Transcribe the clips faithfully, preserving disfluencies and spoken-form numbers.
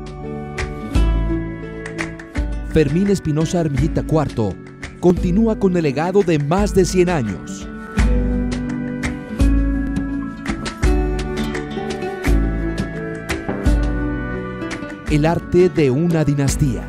Fermín Espinosa Armillita cuarto continúa con el legado de más de cien años. El arte de una dinastía.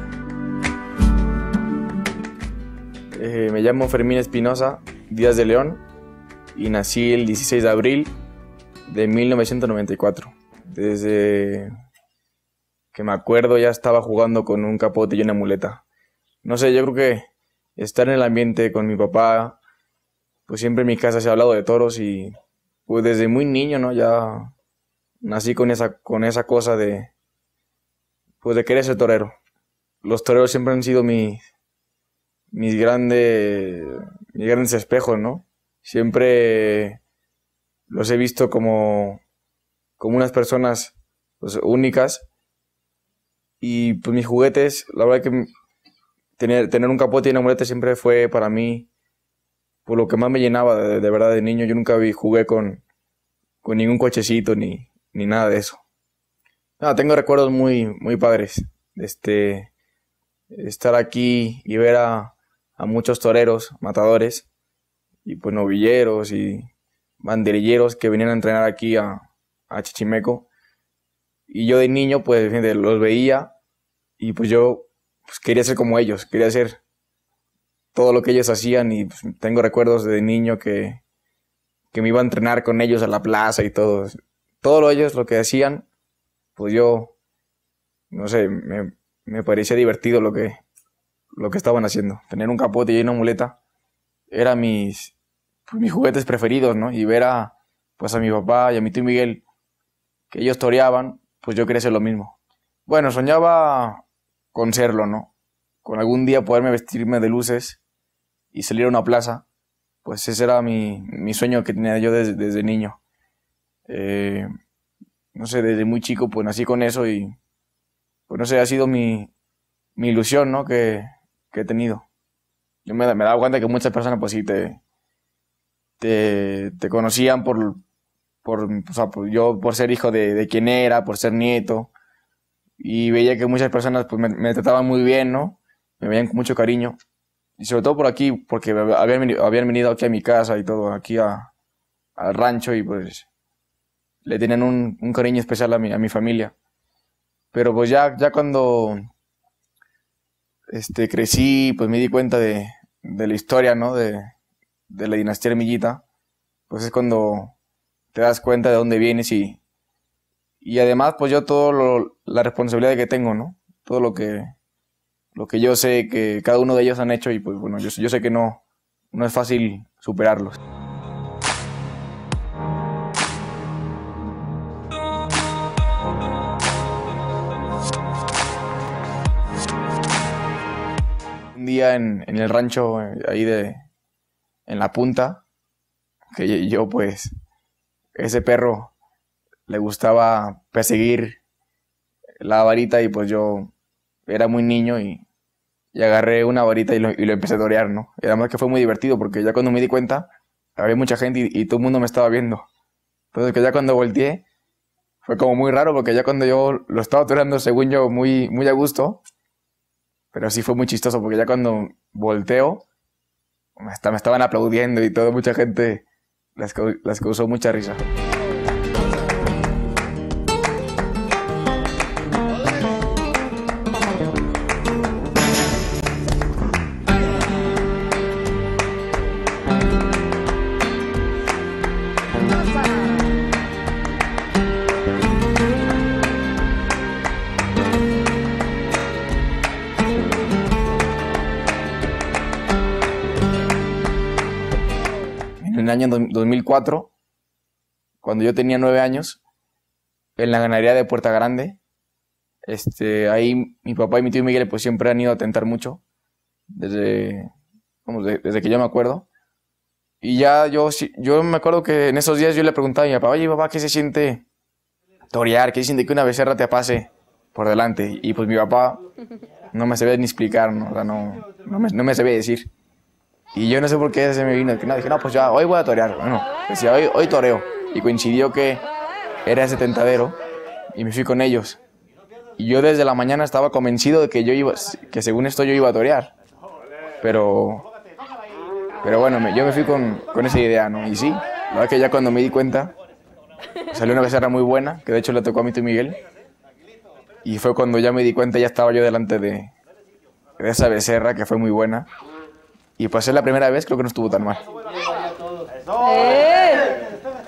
Eh, me llamo Fermín Espinosa Díaz de León y nací el dieciséis de abril de mil novecientos noventa y cuatro. Desde que me acuerdo ya estaba jugando con un capote y una muleta. No sé, yo creo que estar en el ambiente con mi papá, pues siempre en mi casa se ha hablado de toros y pues desde muy niño, ¿no? Ya nací con esa, con esa cosa de, pues de querer ser torero. Los toreros siempre han sido mi, mis, grandes, mis grandes espejos, ¿no? Siempre los he visto como, como unas personas pues, únicas. Y pues mis juguetes, la verdad que tener, tener un capote y una muleta siempre fue para mí por lo que más me llenaba de, de verdad de niño. Yo nunca vi, jugué con, con ningún cochecito ni, ni nada de eso. Nada, tengo recuerdos muy, muy padres. Este, estar aquí y ver a, a muchos toreros, matadores, y pues novilleros y banderilleros que venían a entrenar aquí a, a Chichimeco. Y yo de niño, pues, gente, los veía y pues yo pues, quería ser como ellos, quería hacer todo lo que ellos hacían y pues, tengo recuerdos de niño que, que me iba a entrenar con ellos a la plaza y todo. Todo lo ellos, lo que hacían, pues yo, no sé, me, me parecía divertido lo que, lo que estaban haciendo. Tener un capote y una muleta era mis, pues, mis juguetes preferidos, ¿no? Y ver a, pues, a mi papá y a mi tío Miguel, que ellos toreaban, pues yo quería hacer lo mismo. Bueno, soñaba con serlo, ¿no? Con algún día poderme vestirme de luces y salir a una plaza. Pues ese era mi, mi sueño que tenía yo desde, desde niño. Eh, no sé, desde muy chico pues nací con eso y pues no sé, ha sido mi, mi ilusión, ¿no? Que, que he tenido. Yo me, me daba cuenta que muchas personas pues sí te, te, te conocían por... Por, o sea, por, yo por ser hijo de, de quien era, por ser nieto, y veía que muchas personas pues, me, me trataban muy bien, ¿no? Me veían con mucho cariño, y sobre todo por aquí, porque habían venido, habían venido aquí a mi casa y todo, aquí a, al rancho, y pues le tenían un, un cariño especial a mi, a mi familia. Pero pues ya, ya cuando este, crecí, pues me di cuenta de, de la historia, ¿no? De, de la dinastía Armillita, pues es cuando te das cuenta de dónde vienes y, y además pues yo todo lo, la responsabilidad que tengo, ¿no? Todo lo que, lo que yo sé que cada uno de ellos han hecho y pues bueno, yo, yo sé que no, no es fácil superarlos. Un día en, en el rancho ahí de, en la punta, que yo pues ese perro le gustaba perseguir la varita y pues yo era muy niño y, y agarré una varita y lo, y lo empecé a torear, ¿no? Y además que fue muy divertido porque ya cuando me di cuenta había mucha gente y, y todo el mundo me estaba viendo. Entonces que ya cuando volteé fue como muy raro porque ya cuando yo lo estaba toreando según yo muy, muy a gusto, pero sí fue muy chistoso porque ya cuando volteo me, está, me estaban aplaudiendo y todo, mucha gente les, les causó mucha risa. En el año dos mil cuatro, cuando yo tenía nueve años, en la ganadería de Puerta Grande, este, ahí mi papá y mi tío Miguel pues siempre han ido a tentar mucho, desde, vamos, de, desde que yo me acuerdo. Y ya yo, yo me acuerdo que en esos días yo le preguntaba a mi papá, oye papá, ¿qué se siente torear? ¿Qué se siente que una becerra te pase por delante? Y pues mi papá no me sabía ni explicar, ¿no? O sea, no, no, me, no me sabía decir. Y yo no sé por qué se me vino, que no, dije, no, pues ya, hoy voy a torear. Bueno, decía, hoy, hoy toreo. Y coincidió que era ese tentadero y me fui con ellos. Y yo desde la mañana estaba convencido de que yo iba, que según esto yo iba a torear. Pero, pero bueno, me, yo me fui con, con esa idea, ¿no? Y sí, la verdad que ya cuando me di cuenta, salió una becerra muy buena, que de hecho le tocó a mi tío Miguel. Y fue cuando ya me di cuenta, ya estaba yo delante de, de esa becerra, que fue muy buena. Y pues es la primera vez, creo que no estuvo tan mal. ¡Eh!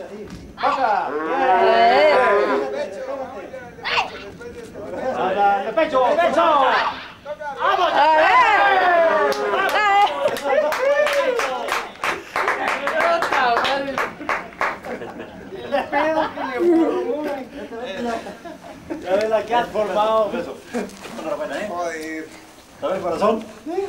¡De pecho! ¡De pecho! ¡Vamos! Les pido que le formulen. Ya ves la que has formado. Joder. ¿Sabes el corazón?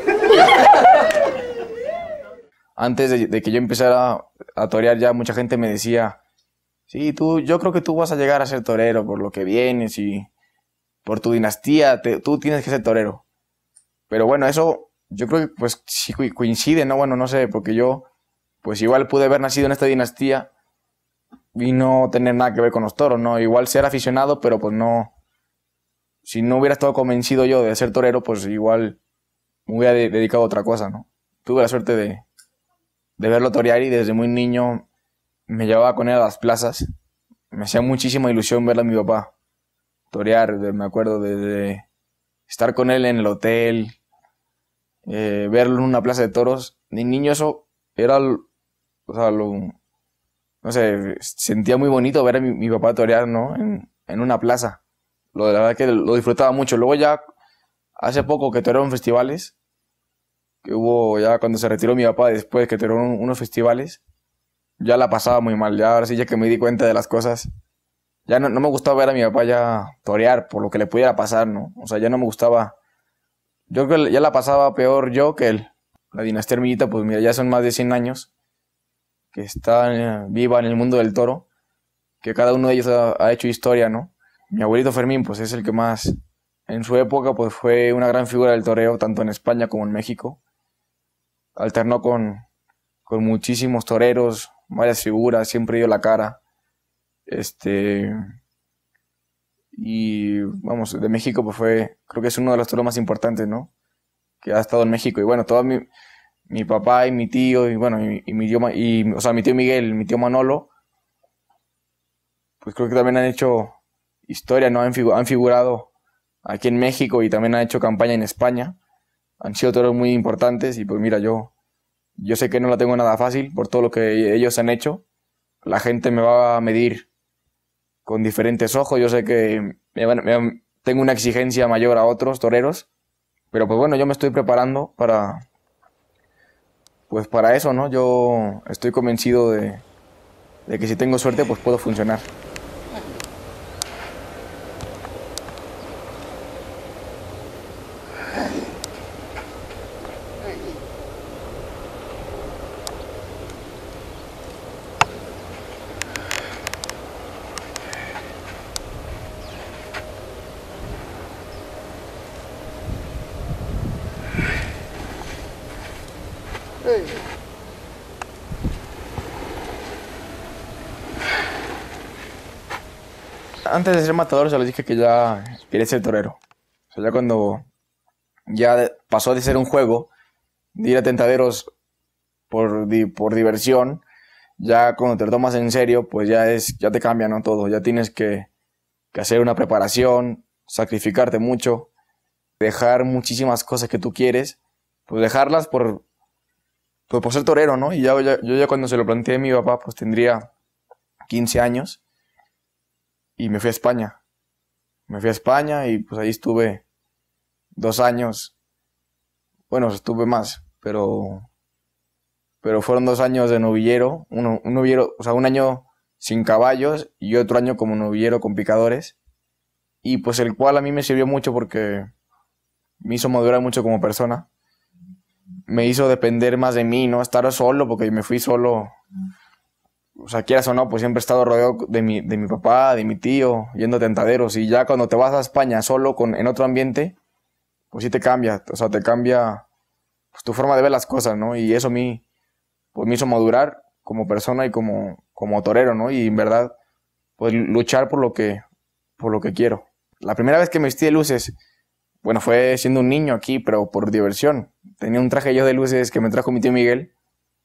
Antes de, de que yo empezara a torear, ya mucha gente me decía, sí, tú, yo creo que tú vas a llegar a ser torero por lo que vienes y por tu dinastía, te, tú tienes que ser torero. Pero bueno, eso yo creo que pues sí coincide, ¿no? Bueno, no sé, porque yo pues igual pude haber nacido en esta dinastía y no tener nada que ver con los toros, ¿no? Igual ser aficionado, pero pues no, si no hubiera estado convencido yo de ser torero, pues igual me hubiera de, dedicado a otra cosa, ¿no? Tuve la suerte de, de verlo torear y desde muy niño me llevaba con él a las plazas. Me hacía muchísima ilusión verle a mi papá torear, de, me acuerdo de, de estar con él en el hotel, eh, verlo en una plaza de toros. De niño eso era, o sea, lo, no sé, sentía muy bonito ver a mi, mi papá torear, ¿no? En, en una plaza. Lo, la verdad que lo disfrutaba mucho. Luego ya, hace poco que toreó en festivales, que hubo ya cuando se retiró mi papá, después que toreó unos festivales, ya la pasaba muy mal. Ya ahora sí, ya que me di cuenta de las cosas, ya no, no me gustaba ver a mi papá ya torear por lo que le pudiera pasar, ¿no? O sea, ya no me gustaba. Yo creo que ya la pasaba peor yo que él. La dinastía Hermillita, pues mira, ya son más de cien años que está eh, viva en el mundo del toro, que cada uno de ellos ha, ha hecho historia, ¿no? Mi abuelito Fermín, pues es el que más, en su época, pues fue una gran figura del toreo, tanto en España como en México. Alternó con, con muchísimos toreros, varias figuras, siempre dio la cara. Este... Y, vamos, de México, pues fue, creo que es uno de los toros más importantes, ¿no? Que ha estado en México. Y bueno, todo mi, mi papá y mi tío, y bueno, y, y mi tío, y, o sea, mi tío Miguel, mi tío Manolo, pues creo que también han hecho historia, ¿no? Han, figu han figurado aquí en México y también han hecho campaña en España. Han sido toros muy importantes y pues mira, yo, yo sé que no la tengo nada fácil por todo lo que ellos han hecho. La gente me va a medir con diferentes ojos. Yo sé que me van, me, tengo una exigencia mayor a otros toreros, pero pues bueno, yo me estoy preparando para, pues para eso, ¿no? Yo estoy convencido de, de que si tengo suerte, pues puedo funcionar. Antes de ser matador, se les dije que ya quería ser torero. O sea, ya cuando ya pasó de ser un juego, de ir a tentaderos por, por diversión, ya cuando te lo tomas en serio, pues ya es, ya te cambia, ¿no? Todo. Ya tienes que, que hacer una preparación, sacrificarte mucho, dejar muchísimas cosas que tú quieres, pues dejarlas por, pues por ser torero, ¿no? Y ya, ya, yo ya cuando se lo planteé a mi papá, pues tendría quince años. Y me fui a España. Me fui a España y pues ahí estuve dos años. Bueno, estuve más, pero, pero fueron dos años de novillero. Uno, un novillero, o sea, un año sin caballos y otro año como novillero con picadores. Y pues el cual a mí me sirvió mucho porque me hizo madurar mucho como persona. Me hizo depender más de mí, no estar solo, porque me fui solo. O sea, quieras o no, pues siempre he estado rodeado de mi, de mi papá, de mi tío, yendo a tentaderos. Y ya cuando te vas a España solo, con, en otro ambiente, pues sí te cambia. O sea, te cambia pues, tu forma de ver las cosas, ¿no? Y eso a mí, pues me hizo madurar como persona y como, como torero, ¿no? Y en verdad, pues luchar por lo que, por lo que quiero. La primera vez que me vestí de luces, bueno, fue siendo un niño aquí, pero por diversión. Tenía un traje yo de luces que me trajo mi tío Miguel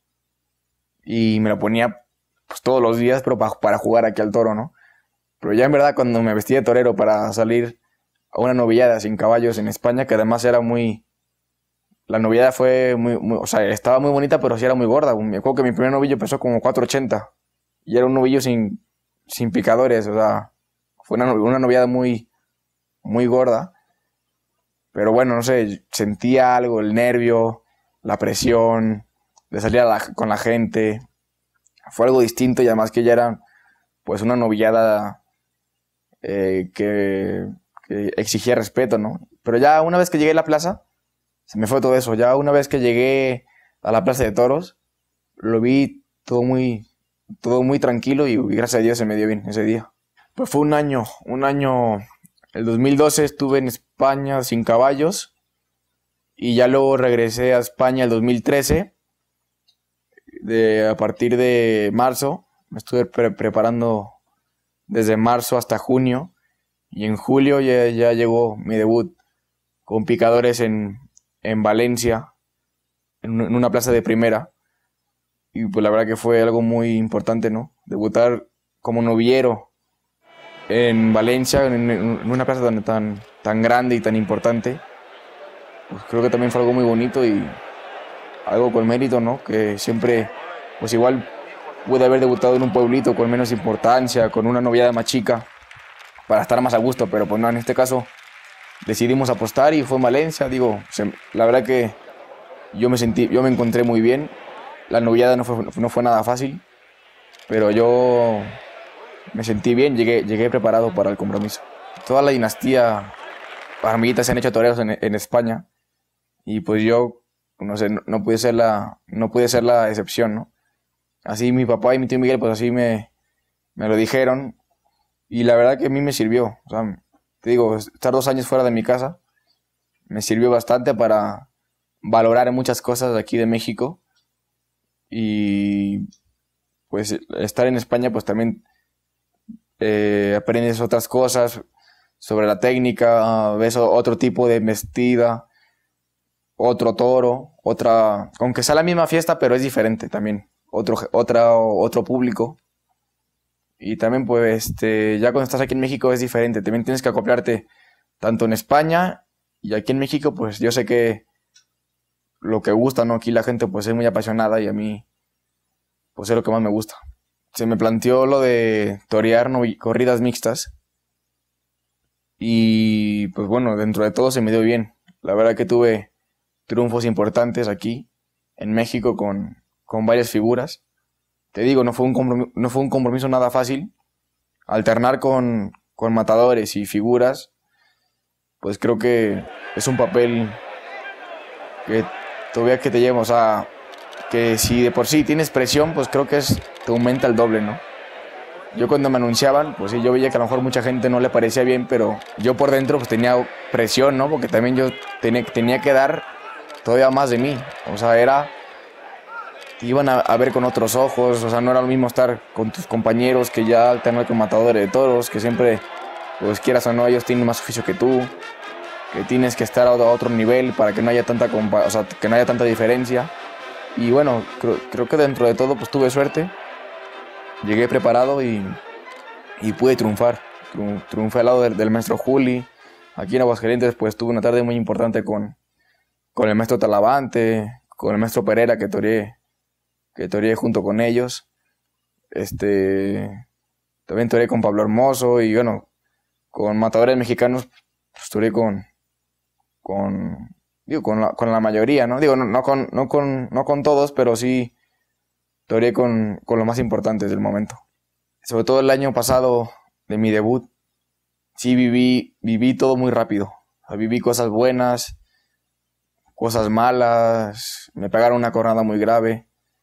y me lo ponía pues, todos los días, pero para, para jugar aquí al toro, ¿no? Pero ya en verdad cuando me vestí de torero para salir a una novillada sin caballos en España, que además era muy... La novillada fue muy, muy... O sea, estaba muy bonita, pero sí era muy gorda. Me acuerdo que mi primer novillo pesó como cuatro ochenta y era un novillo sin, sin picadores, o sea, fue una, una novillada muy, muy gorda. Pero bueno, no sé, sentía algo, el nervio, la presión de salir a la, con la gente. Fue algo distinto y además que ya era pues una novillada eh, que, que exigía respeto, ¿no? Pero ya una vez que llegué a la plaza, se me fue todo eso. Ya una vez que llegué a la plaza de toros, lo vi todo muy, todo muy tranquilo y gracias a Dios se me dio bien ese día. Pues fue un año, un año... El dos mil doce estuve en España sin caballos y ya luego regresé a España el dos mil trece. De, a partir de marzo me estuve pre preparando desde marzo hasta junio y en julio ya, ya llegó mi debut con picadores en, en Valencia, en, en una plaza de primera. Y pues la verdad que fue algo muy importante, ¿no? Debutar como novillero en Valencia, en, en una plaza tan, tan, tan grande y tan importante, pues creo que también fue algo muy bonito y algo con mérito, ¿no? Que siempre, pues igual pude haber debutado en un pueblito con menos importancia, con una novillada más chica, para estar más a gusto, pero pues no, en este caso decidimos apostar y fue en Valencia. Digo, se, la verdad que yo me sentí, yo me encontré muy bien. La novillada no fue, no fue nada fácil, pero yo me sentí bien, llegué, llegué preparado para el compromiso. Toda la dinastía, amiguitas se han hecho toreros en, en España y pues yo, no sé, no, no pude ser la, no pude ser la excepción, ¿no? Así mi papá y mi tío Miguel, pues así me, me lo dijeron y la verdad que a mí me sirvió. O sea, te digo, estar dos años fuera de mi casa me sirvió bastante para valorar muchas cosas de aquí de México y pues estar en España pues también eh, aprendes otras cosas sobre la técnica, ves otro tipo de embestida, otro toro, otra, aunque sea la misma fiesta, pero es diferente también, otro, otra, otro público. Y también pues este, ya cuando estás aquí en México es diferente, también tienes que acoplarte tanto en España y aquí en México, pues yo sé que lo que gusta, ¿no? Aquí la gente pues es muy apasionada y a mí pues es lo que más me gusta. Se me planteó lo de torear no, corridas mixtas y pues bueno, dentro de todo se me dio bien. La verdad que tuve triunfos importantes aquí en México con, con varias figuras. Te digo, no fue un compromiso, no fue un compromiso nada fácil. Alternar con, con matadores y figuras, pues creo que es un papel que todavía que te lleva, o sea, que si de por sí tienes presión, pues creo que es, te aumenta el doble, ¿no? Yo cuando me anunciaban, pues sí, yo veía que a lo mejor mucha gente no le parecía bien, pero yo por dentro pues tenía presión, ¿no? Porque también yo tenía, tenía que dar todavía más de mí, o sea, era... Te iban a, a ver con otros ojos, o sea, no era lo mismo estar con tus compañeros que ya tener con matadores de toros, que siempre, pues quieras o no, ellos tienen más oficio que tú, que tienes que estar a otro nivel para que no haya tanta, o sea, que no haya tanta diferencia. Y bueno, creo, creo que dentro de todo pues tuve suerte, llegué preparado y, y pude triunfar. Triunfé al lado del, del maestro Juli. Aquí en Aguascalientes pues tuve una tarde muy importante con, con el maestro Talavante, con el maestro Pereira que toreé, que toreé junto con ellos. Este, también toreé con Pablo Hermoso y bueno, con matadores mexicanos pues toreé con, con, digo, con la, con la mayoría, ¿no? Digo, no, no, con, no, con, no con todos, pero sí toreé con, con los más importantes del momento. Sobre todo el año pasado de mi debut, sí viví, viví todo muy rápido. O sea, viví cosas buenas, cosas malas, me pegaron una cornada muy grave,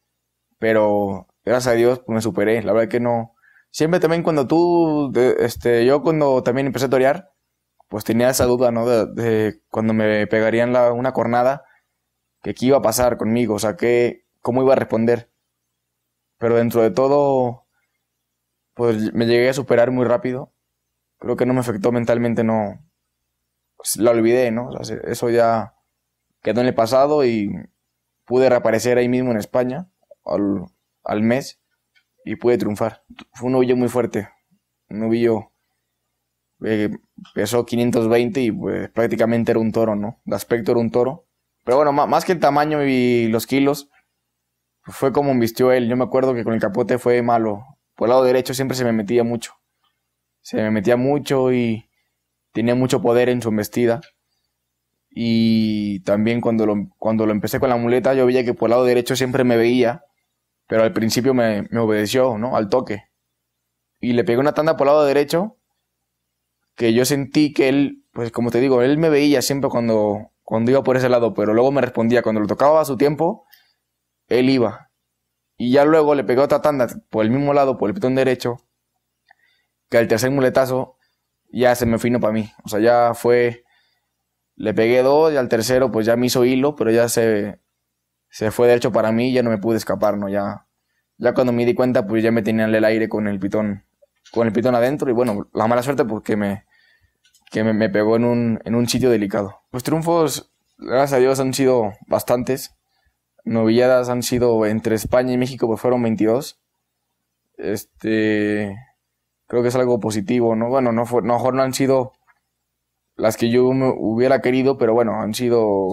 pero gracias a Dios pues, me superé. La verdad que no... Siempre también cuando tú, de, este, yo cuando también empecé a torear, pues tenía esa duda, ¿no? De, de cuando me pegarían la, una cornada, que qué iba a pasar conmigo, o sea, que, cómo iba a responder. Pero dentro de todo, pues me llegué a superar muy rápido creo que no me afectó mentalmente, no, pues, la olvidé, ¿no? O sea, eso ya quedó en el pasado y pude reaparecer ahí mismo en España al, al mes y pude triunfar. Fue un novillo muy fuerte, un novillo eh, pesó quinientos veinte y pues prácticamente era un toro, ¿no? De aspecto era un toro. Pero bueno, más, más que el tamaño y los kilos, pues fue como vistió él. Yo me acuerdo que con el capote fue malo. Por el lado derecho siempre se me metía mucho. Se me metía mucho y tenía mucho poder en su embestida. Y también cuando lo, cuando lo empecé con la muleta, yo veía que por el lado derecho siempre me veía, pero al principio me, me obedeció, ¿no? Al toque. Y le pegué una tanda por el lado derecho, que yo sentí que él, pues como te digo, él me veía siempre cuando, cuando iba por ese lado, pero luego me respondía. Cuando lo tocaba a su tiempo, él iba. Y ya luego le pegué otra tanda por el mismo lado, por el pitón derecho, que al tercer muletazo ya se me fino para mí. O sea, ya fue... Le pegué dos y al tercero pues ya me hizo hilo, pero ya se, se fue derecho para mí y ya no me pude escapar, ¿no? Ya, ya cuando me di cuenta pues ya me tenía en el aire con el pitón, con el pitón adentro y bueno, la mala suerte porque me, que me, me pegó en un, en un sitio delicado. Los triunfos, gracias a Dios, han sido bastantes. Novilladas han sido entre España y México, pues fueron veintidós. Este, creo que es algo positivo, ¿no? Bueno, no fue, no, mejor no han sido las que yo me hubiera querido, pero bueno, han sido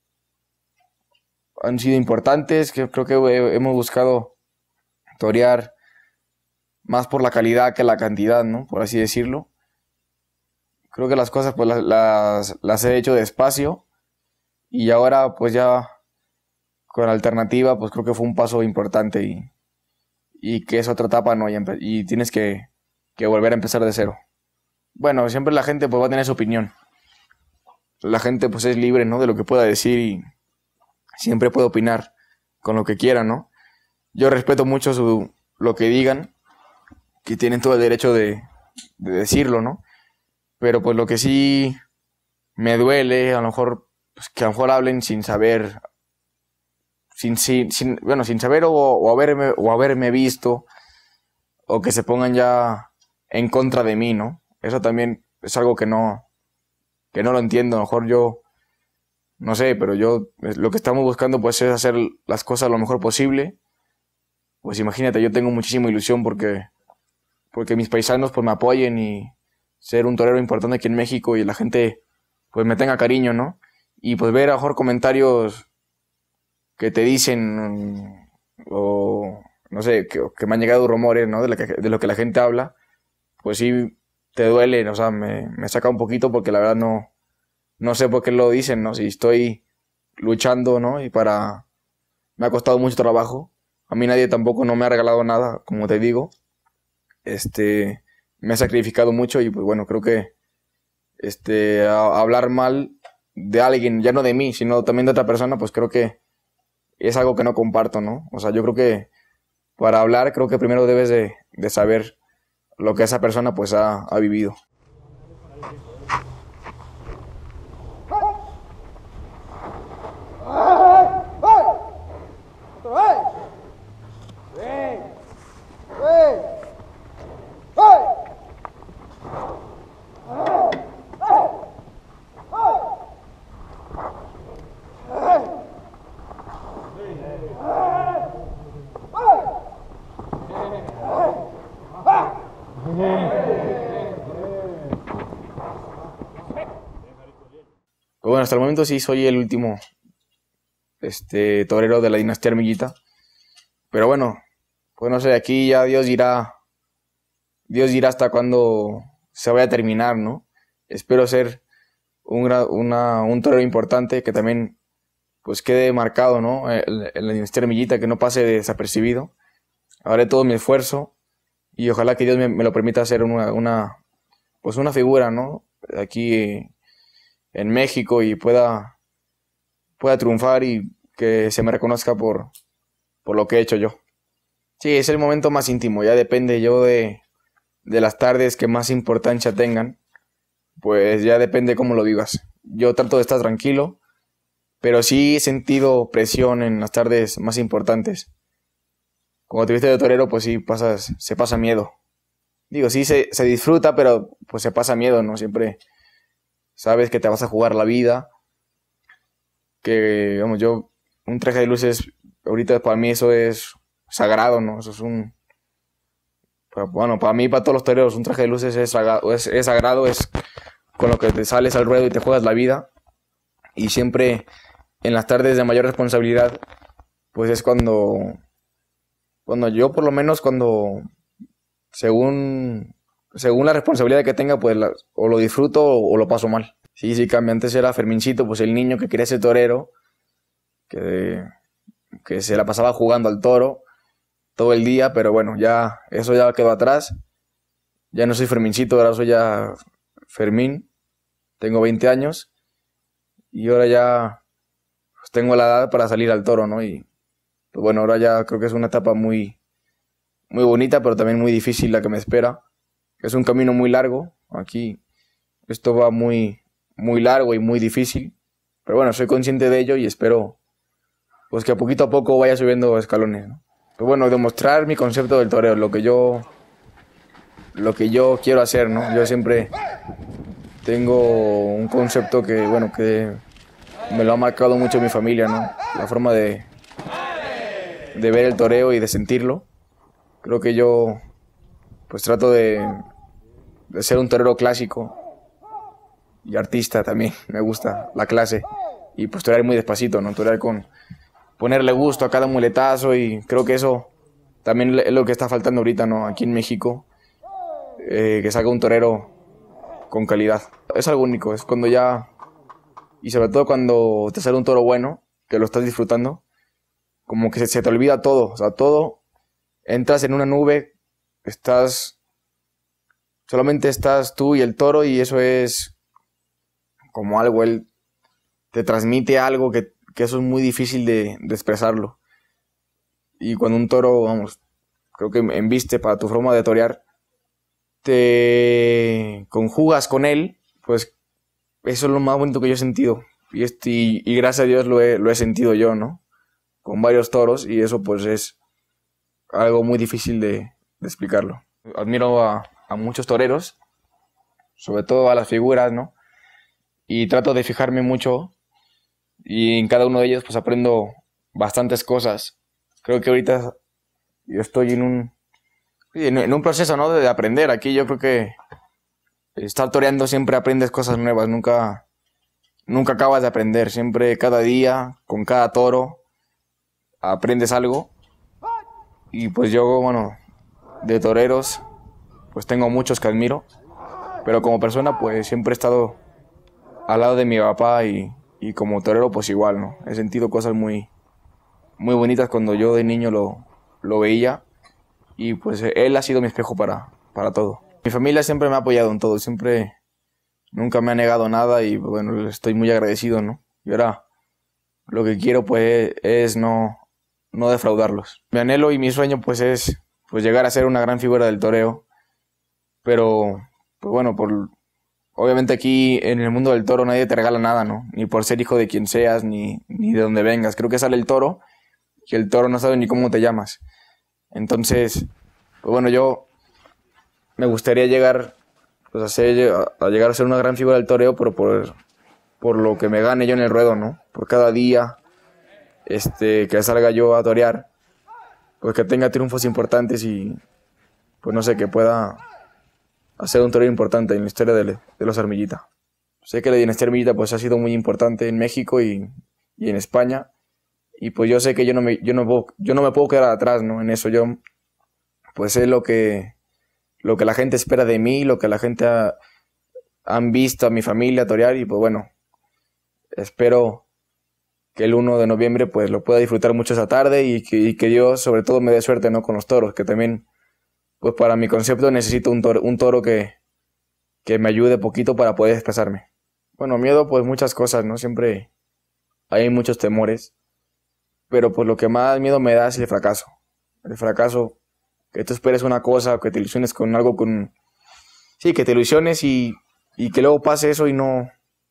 han sido importantes, que creo que hemos buscado torear más por la calidad que la cantidad, ¿no? Por así decirlo. Creo que las cosas pues las, las, las he hecho despacio y ahora pues ya con alternativa pues creo que fue un paso importante y, y que es otra etapa, ¿no? Y, y tienes que, que volver a empezar de cero. Bueno, siempre la gente pues va a tener su opinión. La gente pues es libre, ¿no? De lo que pueda decir y siempre puede opinar con lo que quiera, ¿no? Yo respeto mucho su, lo que digan, que tienen todo el derecho de, de decirlo, ¿no? Pero pues lo que sí me duele, a lo mejor, pues que a lo mejor hablen sin saber, sin, sin, sin bueno, sin saber o, o, haberme, o haberme visto, o que se pongan ya en contra de mí, ¿no? Eso también es algo que no, que no lo entiendo. A lo mejor yo, no sé, pero yo, lo que estamos buscando pues es hacer las cosas lo mejor posible. Pues imagínate, yo tengo muchísima ilusión porque, porque mis paisanos pues me apoyen y ser un torero importante aquí en México y la gente pues me tenga cariño, ¿no? Y pues ver a lo mejor comentarios que te dicen o no sé, que, que me han llegado rumores, ¿no? De, la que, de lo que la gente habla, pues sí te duele, o sea, me, me saca un poquito porque la verdad no, no sé por qué lo dicen, ¿no? Si estoy luchando, ¿no? Y para... Me ha costado mucho trabajo. A mí nadie tampoco no me ha regalado nada, como te digo. Este... Me he sacrificado mucho y pues bueno, creo que... Este... A, hablar mal de alguien, ya no de mí, sino también de otra persona, pues creo que es algo que no comparto, ¿no? O sea, yo creo que para hablar, creo que primero debes de, de saber lo que esa persona pues ha, ha vivido. Bueno, hasta el momento sí soy el último este, torero de la dinastía Armillita. Pero bueno, pues no sé, aquí ya Dios dirá, Dios dirá hasta cuándo se vaya a terminar, ¿no? Espero ser un, una, un torero importante que también pues quede marcado, ¿no? En, en la dinastía Armillita, que no pase desapercibido. Haré todo mi esfuerzo y ojalá que Dios me, me lo permita hacer una, una, pues una figura, ¿no? Aquí en México y pueda, pueda triunfar y que se me reconozca por, por lo que he hecho yo. Sí, es el momento más íntimo, ya depende yo de, de las tardes que más importancia tengan, pues ya depende cómo lo vivas. Yo trato de estar tranquilo, pero sí he sentido presión en las tardes más importantes. Cuando te viste de torero, pues sí, pasas, se pasa miedo. digo, sí se, se disfruta, pero pues se pasa miedo, ¿no? Siempre sabes que te vas a jugar la vida, que, vamos, yo, un traje de luces, ahorita para mí eso es sagrado, ¿no? Eso es un, bueno, para mí, para todos los toreros, un traje de luces es sagrado, es, es sagrado, es con lo que te sales al ruedo y te juegas la vida. Y siempre en las tardes de mayor responsabilidad, pues es cuando, cuando yo por lo menos, cuando según, según la responsabilidad que tenga, pues la, o lo disfruto o, o lo paso mal. Sí, sí, cambia. Antes era Fermincito, pues el niño que quería ser torero, que, que se la pasaba jugando al toro todo el día, pero bueno, ya eso ya quedó atrás. Ya no soy Fermincito, ahora soy ya Fermín. Tengo veinte años y ahora ya pues, tengo la edad para salir al toro, ¿no? Y pues bueno, ahora ya creo que es una etapa muy, muy bonita, pero también muy difícil la que me espera. Es un camino muy largo. Aquí esto va muy, muy largo y muy difícil. Pero bueno, soy consciente de ello y espero pues que a poquito a poco vaya subiendo escalones, ¿no? Pues bueno, demostrar mi concepto del toreo, lo que yo, lo que yo quiero hacer, ¿no? Yo siempre tengo un concepto que, bueno, que me lo ha marcado mucho mi familia, ¿no? La forma de, de ver el toreo y de sentirlo. Creo que yo, pues trato de, de ser un torero clásico y artista también. Me gusta la clase y pues torear muy despacito, ¿no? Torear con ponerle gusto a cada muletazo y creo que eso también es lo que está faltando ahorita, ¿no? Aquí en México, eh, que salga un torero con calidad. Es algo único, es cuando ya, y sobre todo cuando te sale un toro bueno, que lo estás disfrutando, como que se, se te olvida todo, o sea, todo, entras en una nube, estás, solamente estás tú y el toro y eso es como algo, él te transmite algo que, que eso es muy difícil de, de expresarlo. Y cuando un toro, vamos, creo que embiste para tu forma de torear, te conjugas con él, pues eso es lo más bonito que yo he sentido. Y, este, y, y gracias a Dios lo he, lo he sentido yo, ¿no? Con varios toros y eso pues es algo muy difícil de, de explicarlo. Admiro a, a muchos toreros, sobre todo a las figuras, ¿no? Y trato de fijarme mucho y en cada uno de ellos pues aprendo bastantes cosas. Creo que ahorita yo estoy en un, en, en un proceso, ¿no? De aprender. Aquí yo creo que estar toreando siempre aprendes cosas nuevas, nunca, nunca acabas de aprender. Siempre, cada día, con cada toro, aprendes algo. Y pues yo, bueno, de toreros, pues tengo muchos que admiro. Pero como persona, pues siempre he estado al lado de mi papá y, y como torero, pues igual, ¿no? He sentido cosas muy, muy bonitas cuando yo de niño lo, lo veía. Y pues él ha sido mi espejo para, para todo. Mi familia siempre me ha apoyado en todo, siempre, nunca me ha negado nada y bueno, estoy muy agradecido, ¿no? Y ahora lo que quiero pues es no, no defraudarlos. Mi anhelo y mi sueño pues es pues llegar a ser una gran figura del toreo, pero pues bueno, por, obviamente aquí en el mundo del toro nadie te regala nada, ¿no? Ni por ser hijo de quien seas, ni, ni de donde vengas. Creo que sale el toro y el toro no sabe ni cómo te llamas. Entonces, pues bueno, yo me gustaría llegar, pues a, ser, a llegar a ser una gran figura del toreo, pero por, por lo que me gane yo en el ruedo, ¿no? Por cada día este, que salga yo a torear, pues que tenga triunfos importantes y, pues no sé, que pueda hacer un torero importante en la historia de, de los Armillita. Sé que la dinastía Armillita pues ha sido muy importante en México y, y en España. Y pues yo sé que yo no me, yo no puedo, yo no me puedo quedar atrás, ¿no? En eso yo, pues sé lo que, lo que la gente espera de mí, lo que la gente ha, han visto a mi familia torear y pues bueno, espero que el uno de noviembre pues lo pueda disfrutar mucho esa tarde y que, y que Dios sobre todo me dé suerte, ¿no? Con los toros, que también, pues para mi concepto necesito un toro, un toro que, que me ayude poquito para poder expresarme. Bueno, miedo pues muchas cosas, ¿no? Siempre hay muchos temores. Pero pues lo que más miedo me da es el fracaso. El fracaso, que tú esperes una cosa, que te ilusiones con algo, con... Sí, que te ilusiones y, y que luego pase eso y no...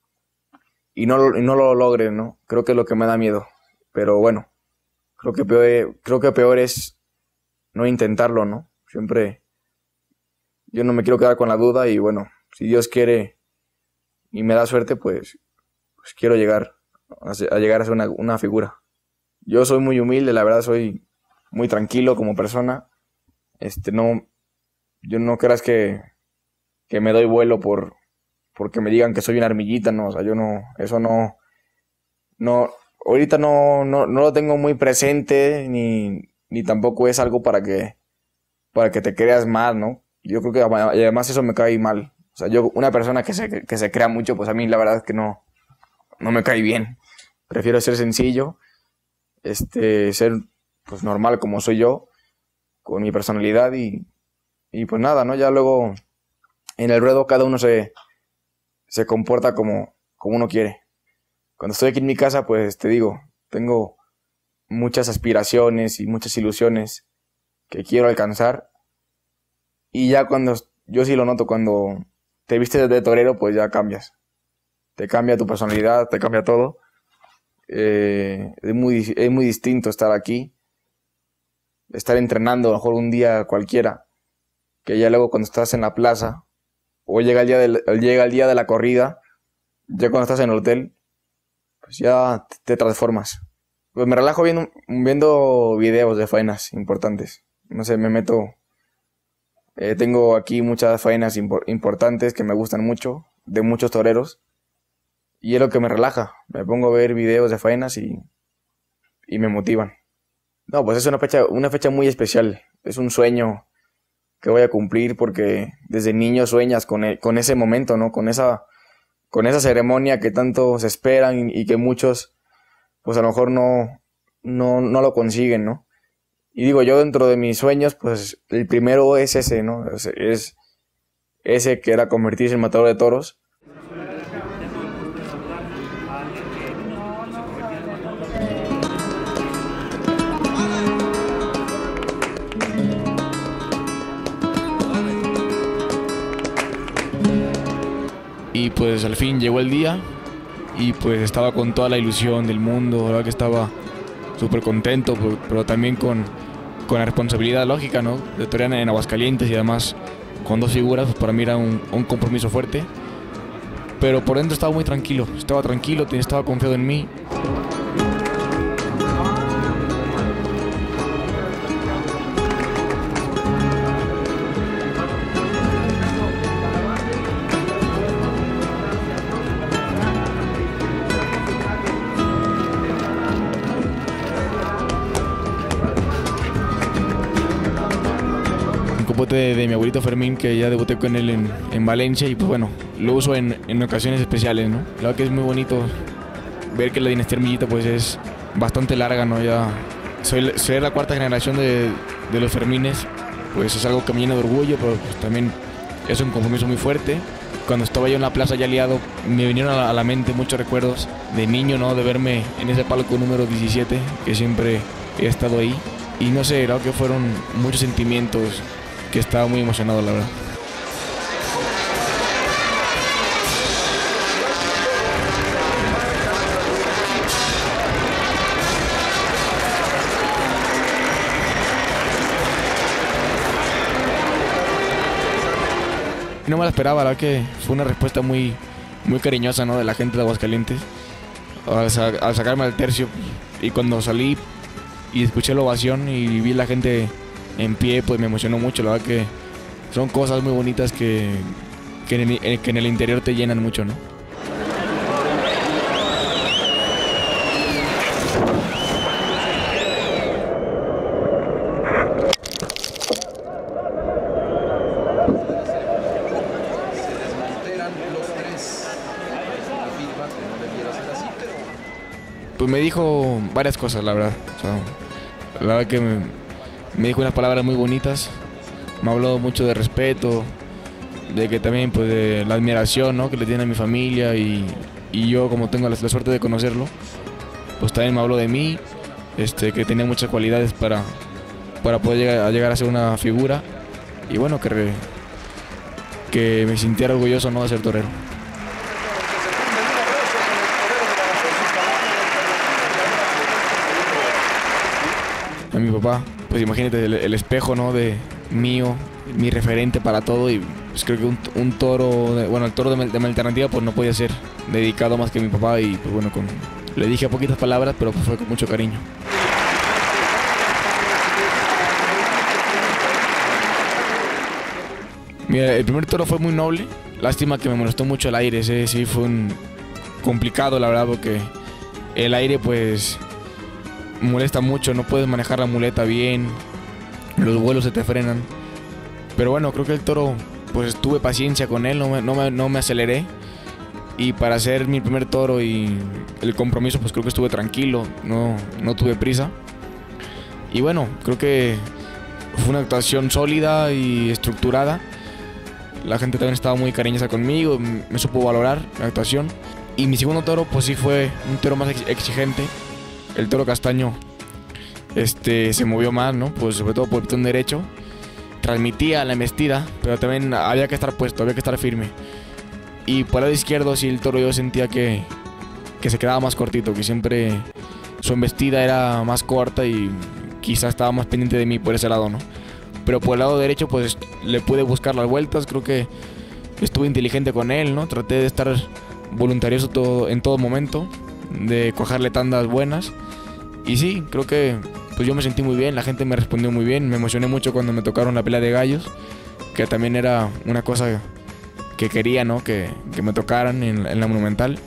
Y no, y no lo logres, ¿no? Creo que es lo que me da miedo. Pero bueno, creo que peor, creo que peor es no intentarlo, ¿no? Siempre yo no me quiero quedar con la duda y bueno, si Dios quiere y me da suerte, pues, pues quiero llegar a, a llegar a ser una, una figura. Yo soy muy humilde, la verdad soy muy tranquilo como persona. Este, no, yo no creas que, que me doy vuelo por, porque me digan que soy una armillita, no, o sea, yo no, eso no, no, ahorita no, no, no lo tengo muy presente, ni, ni tampoco es algo para que, para que te creas mal, ¿no? Yo creo que además eso me cae mal. O sea, yo, una persona que se, que se crea mucho, pues a mí la verdad es que no, no me cae bien. Prefiero ser sencillo, este, ser pues normal como soy yo, con mi personalidad y, y pues nada, ¿no? Ya luego en el ruedo cada uno se, se comporta como, como uno quiere. Cuando estoy aquí en mi casa, pues te digo, tengo muchas aspiraciones y muchas ilusiones que quiero alcanzar. Y ya cuando, yo sí lo noto, cuando te vistes de torero, pues ya cambias. Te cambia tu personalidad, te cambia todo. Eh, es, muy, es muy distinto estar aquí, estar entrenando a lo mejor un día cualquiera, que ya luego cuando estás en la plaza, o llega el día de, llega el día de la corrida, ya cuando estás en el hotel, pues ya te transformas. Pues me relajo viendo, viendo videos de faenas importantes. No sé, me meto... Eh, tengo aquí muchas faenas impor- importantes que me gustan mucho, de muchos toreros. Y es lo que me relaja. Me pongo a ver videos de faenas y, y me motivan. No, pues es una fecha, una fecha muy especial. Es un sueño que voy a cumplir porque desde niño sueñas con, el, con ese momento, ¿no? Con esa, con esa ceremonia que tanto se esperan y, y que muchos, pues a lo mejor no, no, no lo consiguen, ¿no? Y digo, yo dentro de mis sueños, pues el primero es ese, ¿no? Es, es ese que era convertirse en matador de toros. Y pues al fin llegó el día y pues estaba con toda la ilusión del mundo, la verdad que estaba súper contento, pero también con, con la responsabilidad lógica, ¿no? De torear en Aguascalientes y además con dos figuras, pues para mí era un, un compromiso fuerte. Pero por dentro estaba muy tranquilo, estaba tranquilo, estaba confiado en mí. De, de mi abuelito Fermín, que ya debuté con él en, en Valencia y pues bueno, lo uso en, en ocasiones especiales, ¿no? La verdad que es muy bonito ver que la dinastía Armillita pues es bastante larga, ¿no? Ya soy, soy la cuarta generación de, de los Fermines, pues es algo que me llena de orgullo, pero pues también es un compromiso muy fuerte. Cuando estaba yo en la plaza ya liado, me vinieron a la, a la mente muchos recuerdos de niño, ¿no? De verme en ese palco número diecisiete, que siempre he estado ahí. Y no sé, creo que fueron muchos sentimientos, que estaba muy emocionado, la verdad. No me la esperaba, la verdad que fue una respuesta muy, muy cariñosa, ¿no? De la gente de Aguascalientes al, sa al sacarme al tercio, y cuando salí y escuché la ovación y vi la gente en pie, pues me emocionó mucho. La verdad que son cosas muy bonitas que, que, en, el, que en el interior te llenan mucho, ¿no? Pues me dijo varias cosas, la verdad. O sea, la verdad que me, me dijo unas palabras muy bonitas. Me habló mucho de respeto, de que también pues de la admiración, ¿no? Que le tiene a mi familia y, y yo, como tengo la, la suerte de conocerlo, pues también me habló de mí, este, que tenía muchas cualidades para, para poder llegar a, llegar a ser una figura y bueno, que, re, que me sintiera orgulloso, ¿no? De ser torero. A mi papá, pues imagínate el, el espejo, ¿no? De mío, mi referente para todo y pues creo que un, un toro, de, bueno, el toro de, de mi alternativa pues no podía ser dedicado más que a mi papá y pues bueno, con, le dije a poquitas palabras, pero pues fue con mucho cariño. Mira, el primer toro fue muy noble, lástima que me molestó mucho el aire, ese sí fue un complicado la verdad porque el aire pues molesta mucho, no puedes manejar la muleta bien, los vuelos se te frenan. Pero bueno, creo que el toro, pues tuve paciencia con él, no me, no me, no me aceleré. Y para hacer mi primer toro y el compromiso, pues creo que estuve tranquilo, no, no tuve prisa. Y bueno, creo que fue una actuación sólida y estructurada. La gente también estaba muy cariñosa conmigo, me supo valorar la actuación. Y mi segundo toro, pues sí fue un toro más exigente. El toro castaño este, se movió más, ¿no? Pues sobre todo por el pitón derecho. Transmitía la embestida, pero también había que estar puesto, había que estar firme. Y por el lado izquierdo, sí, el toro yo sentía que, que se quedaba más cortito, que siempre su embestida era más corta y quizás estaba más pendiente de mí por ese lado, ¿no? Pero por el lado derecho, pues le pude buscar las vueltas, creo que estuve inteligente con él, ¿no? Traté de estar voluntarioso todo, en todo momento, de cogerle tandas buenas. Y sí, creo que pues yo me sentí muy bien, la gente me respondió muy bien, me emocioné mucho cuando me tocaron la pelea de gallos, que también era una cosa que quería, ¿no? Que, que me tocaran en, en la Monumental.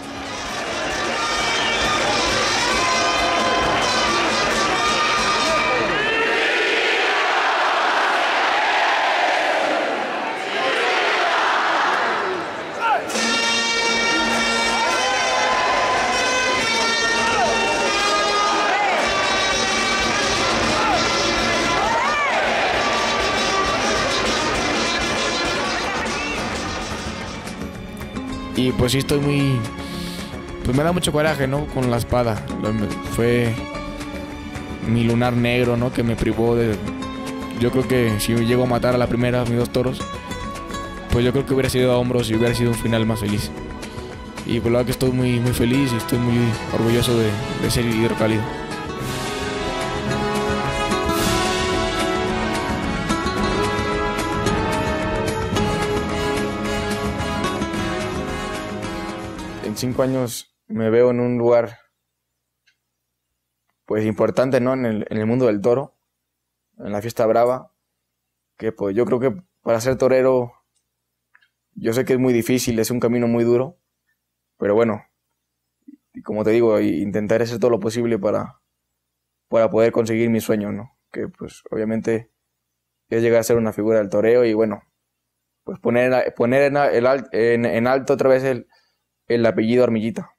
Y pues sí estoy muy... Pues me da mucho coraje, ¿no? Con la espada. Fue mi lunar negro, ¿no? Que me privó de... Yo creo que si llego a matar a la primera, mis dos toros, pues yo creo que hubiera sido a hombros y hubiera sido un final más feliz. Y por lo que estoy muy, muy feliz y estoy muy orgulloso de, de ser Hidrocálido. En cinco años me veo en un lugar pues importante, ¿no? En el, en el mundo del toro, en la fiesta brava, que pues yo creo que para ser torero, yo sé que es muy difícil, es un camino muy duro, pero bueno, y como te digo, intentaré hacer todo lo posible para, para poder conseguir mi sueño, ¿no? Que pues obviamente es llegar a ser una figura del toreo y bueno, pues poner, poner en, el, en, en alto otra vez el, el apellido Armillita.